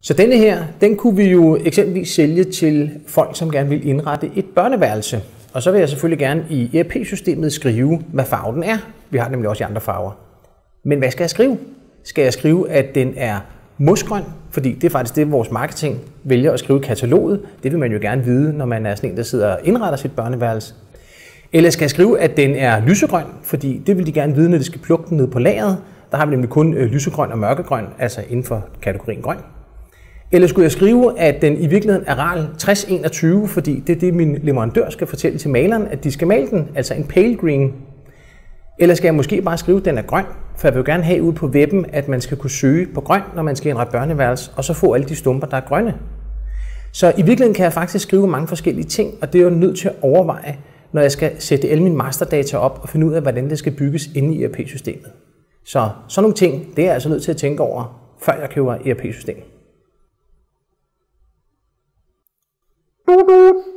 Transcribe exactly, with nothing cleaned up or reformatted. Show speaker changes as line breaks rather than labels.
Så denne her, den kunne vi jo eksempelvis sælge til folk, som gerne vil indrette et børneværelse. Og så vil jeg selvfølgelig gerne i E R P-systemet skrive, hvad farven er. Vi har nemlig også i andre farver. Men hvad skal jeg skrive? Skal jeg skrive, at den er mosgrøn? Fordi det er faktisk det, vores marketing vælger at skrive i kataloget. Det vil man jo gerne vide, når man er sådan en, der sidder og indretter sit børneværelse. Eller skal jeg skrive, at den er lysegrøn? Fordi det vil de gerne vide, når de skal plukke den ned på lageret. Der har vi nemlig kun lysegrøn og mørkegrøn, altså inden for kategorien grøn. Eller skulle jeg skrive, at den i virkeligheden er RAL tres enogtyve, fordi det er det, min leverandør skal fortælle til maleren, at de skal male den, altså en pale green. Eller skal jeg måske bare skrive, at den er grøn, for jeg vil jo gerne have ude på webben, at man skal kunne søge på grøn, når man skal indrette børneværelse, og så få alle de stumper, der er grønne. Så i virkeligheden kan jeg faktisk skrive mange forskellige ting, og det er jo nødt til at overveje, når jeg skal sætte alle mine masterdata op og finde ud af, hvordan det skal bygges inde i E R P-systemet. Så sådan nogle ting, det er jeg altså nødt til at tænke over, før jeg køber E R P-system.
Boop, boop.